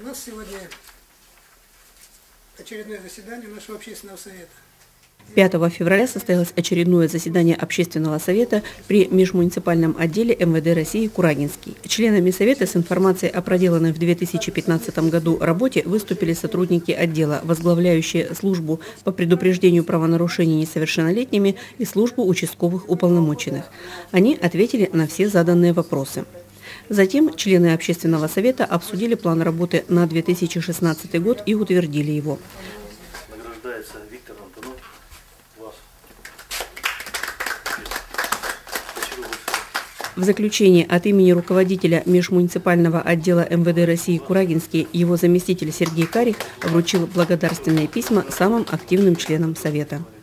У нас сегодня очередное заседание нашего общественного совета. 5 февраля состоялось очередное заседание Общественного совета при межмуниципальном отделе МВД России Курагинский. Членами совета с информацией о проделанной в 2015 году работе выступили сотрудники отдела, возглавляющие службу по предупреждению правонарушений несовершеннолетними и службу участковых уполномоченных. Они ответили на все заданные вопросы. Затем члены Общественного совета обсудили план работы на 2016 год и утвердили его. Награждается Виктор Антонов. Вас. В заключение от имени руководителя межмуниципального отдела МВД России Курагинский его заместитель Сергей Карих вручил благодарственные письма самым активным членам совета.